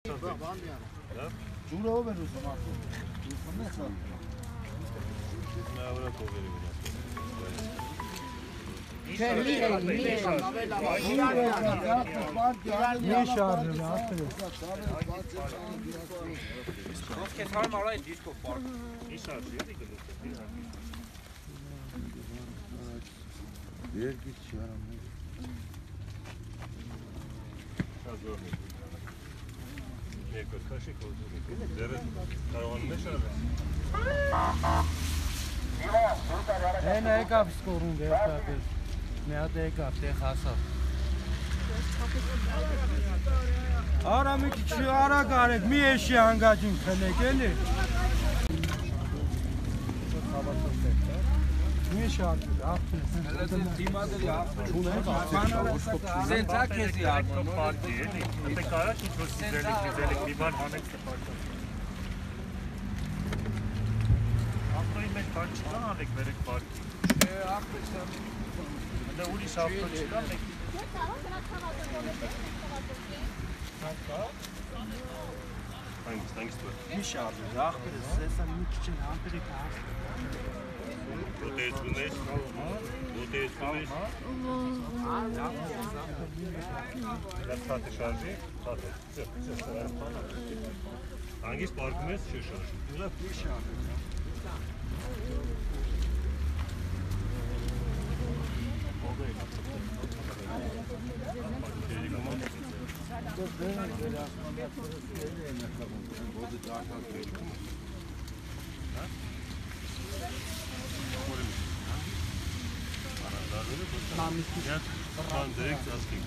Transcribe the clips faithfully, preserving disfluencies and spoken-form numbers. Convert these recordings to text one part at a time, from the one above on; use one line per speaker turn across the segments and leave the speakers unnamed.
Ջուրը ով էր ուզում արդեն։ Ուզում ես ալ։
Նա վրա կողերի վրա։
Չէ, մի է, մի է։
Մի շարժը, արդեն։
Ովքեր թարմ արայի դիսկով պարկ։
Մի շարժի էլի գլուխը։
Երգիչ շարամներ։
Շազորն է։ Երկոս կաշի կողզում է։ Ձերը կարողանում է շարվել։
Հենա եկավ սկորում վերջապես։ Մի հատ եկավ, տեղ հասավ։ Արա մի քիչ արագ արեք, մի էշի հանգաճին քնեք էլի։ Մի շարժ, արդեն։
Դիմադրի արդեն։
Չունենք,
Սենցա քեզի արդեն։
Պարտի էլի։ Դե կարաչ ինչ-որ սիզելիք, սիզելիք, դիվան հանեք սպարտ։ Ավտոյի մեջ բան չկա, հանեք վերեք պարտի։
Չէ, արդեն չեմ։
Դե ուրիշ ավտո չկա, մեկ։ Հանգիստ, հանգիստ որ։
մի շարժ, ախպերս, սեսա մի քիչ են համբերեք հաստ։
Ուտեից ունես, ուտեից ունես։ Լավ թատը շարժի, թատը, ծեղ, ծեղ, ծեղ, հանգիստ պարկում ես, չէ շարժի։
Լավ մի շարժ։
Pan direkt asking.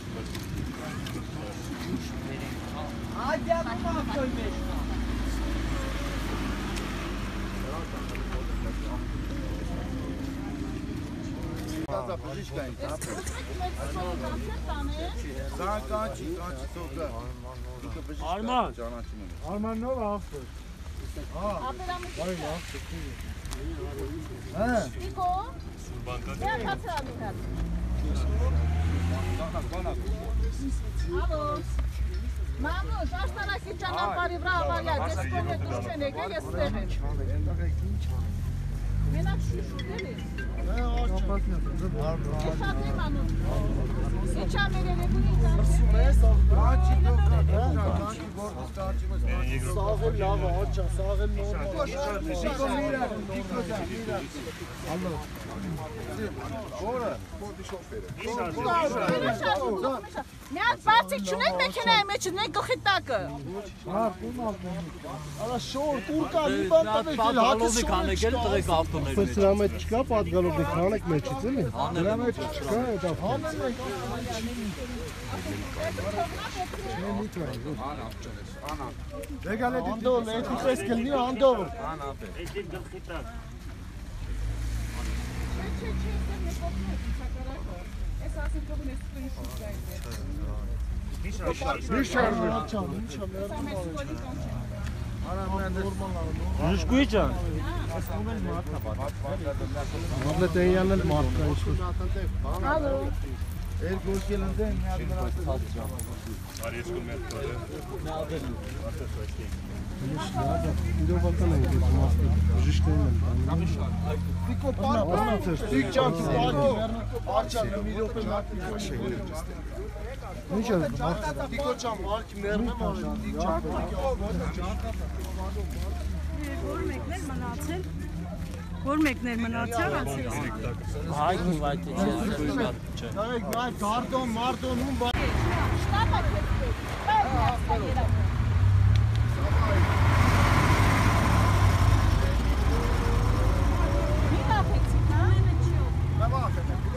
Hadi ama koymuş.
Kaza bıçka in. Za kaçı, kaçı soka.
Arman.
Arman ne var after? Ha. Vay ya. Ha.
Niko.
Banka.
Ne hatırlamıyorum. Alo. Mamuş, aşağıda kitchen'dan bari bravo ya. Despo'ya düşene gel yesene. Menak şu şu değil mi?
Ne ağaç?
Yaşatayım mamuş. Geçen verene bu yüzden.
Kaçı soka. Kaçı borç kaçımız. Sağıl lava ağaç, sağıl ne oldu? Niko mira, Niko da mira. Allah. Ora.
Ne partik çunek mekanaya meçin ne gıhıttakı.
Ha, bunu al. Ala şor kurka bir banda bekle. Hadi
Կանե գել տղեկ ավտոներ մեջ։
Սրամետ չկա պատգալով քանեք մեջից էլի։ Սրամետ չկա, դա հանեն ենք։ Դեգալե դինդո լեթուպես կլնի անդով։
Էջին գլխիտակ։
Esasın kabul ettiğin
Մի շարժ։
Մի շարժ։ Ժշկուի ջան։ Մոդլետեյանն էլ մարդկա ինչ-որ։
Alo.
Երկուսելն դեն մի հատ նրանց։
Արիեսկու մեր կորը։
Իդովական են դες մասը։ Ժիշկներն են։ Տիկո պարպան։ Տիկ ջան, տալի։ Աչան մի րոպե մարտի քաշել։ Ինչ է։ Տիկո ջան, մարդ մեռնեմ արի։ Տիկ ջան։
Որ մեկներ մնացել, որ մեկներ մնացել ասել։
Հայ ինվայթի չէ։
Դարեք, նայ գարդոն, մարդոն ում բա։
Ştaba kesti. Ben yapsaydım. Bir daha peki.
Ne var?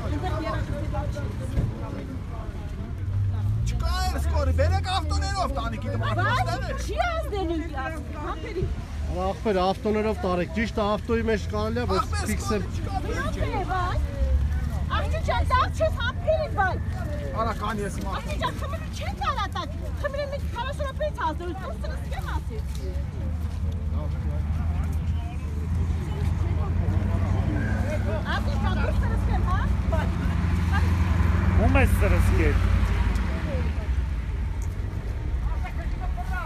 Çıkar skoru, berek avtonerov tani gidim.
Vay, çi yazdınız ya? Aferin.
Ախպեր ավտոներով տարեք, ճիշտ է ավտոյի մեջ կարելի է, բայց ֆիքսել։
Aferin vay. Ahçıcan daha çöz aferin vay.
Արա կան ես մա։
Ahçıcan kımını çek alatak. Kımını parasına pet hazır. Dostunuz kim atıyor? Ahçıcan dostunuz kim ha? Bak.
Ում է սրսկել։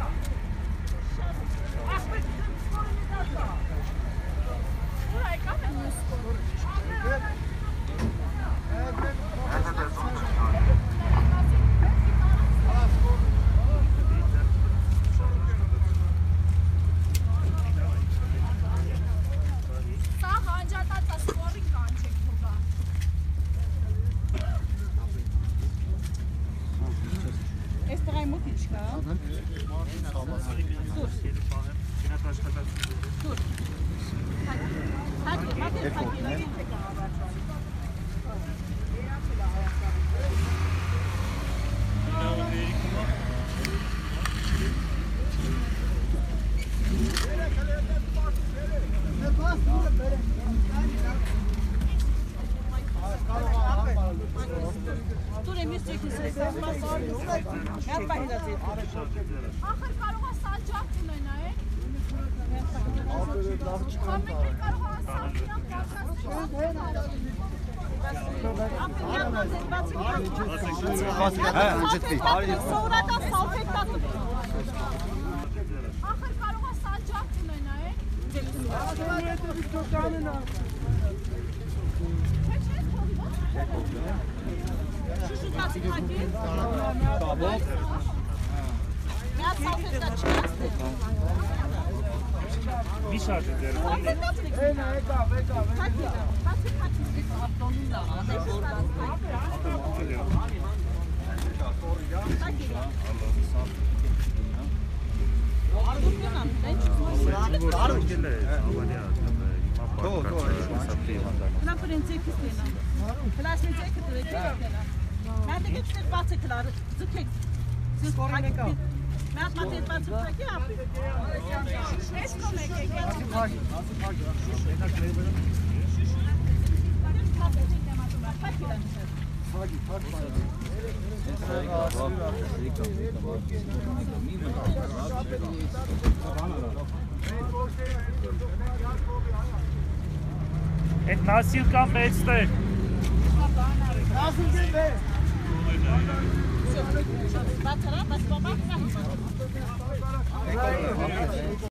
Yine taş kadar.
Dur. Hadi. Hadi. Hadi. Hadi. Dur emir çekilsin. Yap bakayım da çek.
Axır qarığa sancaq bununla, e? Xanımın qarığa sancaq Sonradan salfet tatlı. Axır qarığa sancaq bununla, e? Şu nasıl takip? Tamam. Ya salfetler çıkarsın.
Bir şarj ederim.
Salfet tatlı. Hadi. Hadi hadi. Donuyla.
Et nasilkan bestek.
Nasıl değil be?
Batara, bas baba.